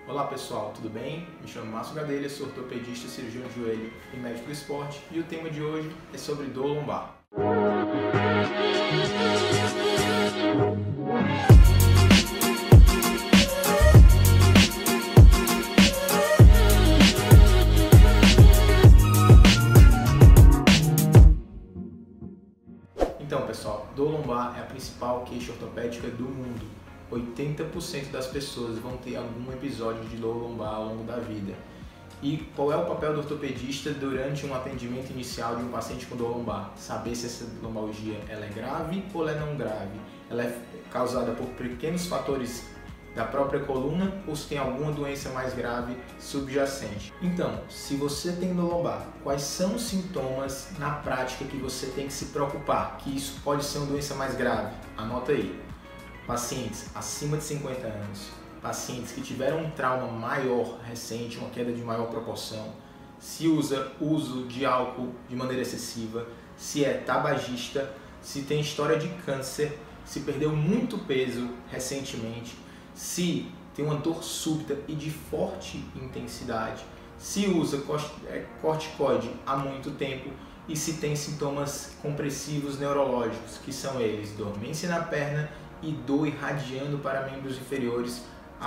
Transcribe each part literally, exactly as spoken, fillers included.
Olá pessoal, tudo bem? Me chamo Márcio Gadelha, sou ortopedista, cirurgião de joelho e médico do esporte e o tema de hoje é sobre dor lombar. Então pessoal, dor lombar é a principal queixa ortopédica do mundo. oitenta por cento das pessoas vão ter algum episódio de dor lombar ao longo da vida. E qual é o papel do ortopedista durante um atendimento inicial de um paciente com dor lombar? Saber se essa lombalgia ela é grave ou ela é não grave. Ela é causada por pequenos fatores da própria coluna ou se tem alguma doença mais grave subjacente. Então, se você tem dor lombar, quais são os sintomas na prática que você tem que se preocupar? Que isso pode ser uma doença mais grave? Anota aí. Pacientes acima de cinquenta anos, pacientes que tiveram um trauma maior recente, uma queda de maior proporção, se usa uso de álcool de maneira excessiva, se é tabagista, se tem história de câncer, se perdeu muito peso recentemente, se tem uma dor súbita e de forte intensidade, se usa corticoide há muito tempo e se tem sintomas compressivos neurológicos, que são eles dormência na perna e dor irradiando para membros inferiores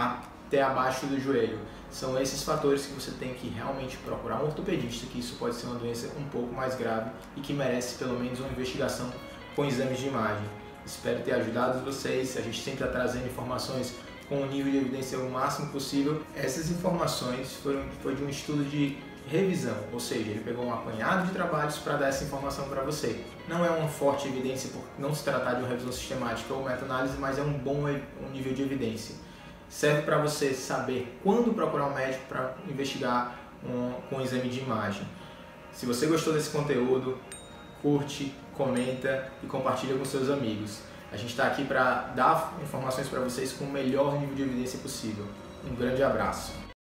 até abaixo do joelho. São esses fatores que você tem que realmente procurar um ortopedista, que isso pode ser uma doença um pouco mais grave e que merece pelo menos uma investigação com exames de imagem. Espero ter ajudado vocês, a gente sempre está trazendo informações com o nível de evidência o máximo possível. Essas informações foram foi de um estudo de revisão, ou seja, ele pegou um apanhado de trabalhos para dar essa informação para você. Não é uma forte evidência por não se tratar de uma revisão sistemática ou meta-análise, mas é um bom um nível de evidência. Serve para você saber quando procurar um médico para investigar um, com um exame de imagem. Se você gostou desse conteúdo, curte, comenta e compartilha com seus amigos. A gente está aqui para dar informações para vocês com o melhor nível de evidência possível. Um grande abraço!